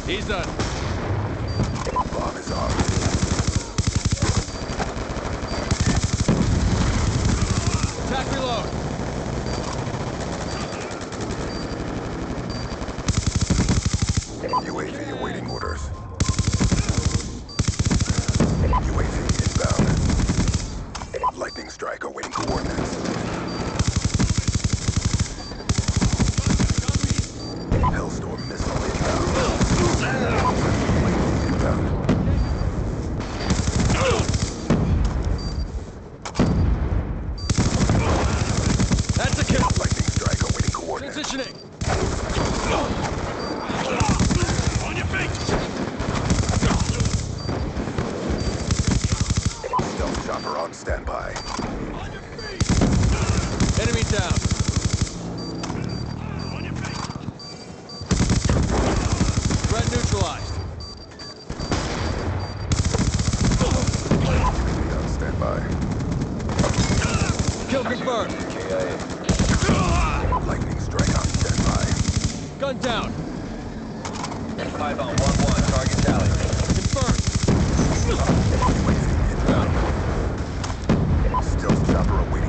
He's done. Bomb is off. Attack reload. UAV awaiting orders. UAV inbound. Lightning strike awaiting coordinates. Hellstorm missile inbound. Lightning inbound. That's a kill. Lightning strike awaiting coordinates. Transitioning. On your feet! Stealth chopper on standby. On your feet! Enemy down. On your feet! Threat neutralized. UAV on standby. Kill confirmed. KIA. Lightning strike on standby. Gun down. 5 on 1-1, target tally. Confirmed. UAV inbound. Stealth chopper awaiting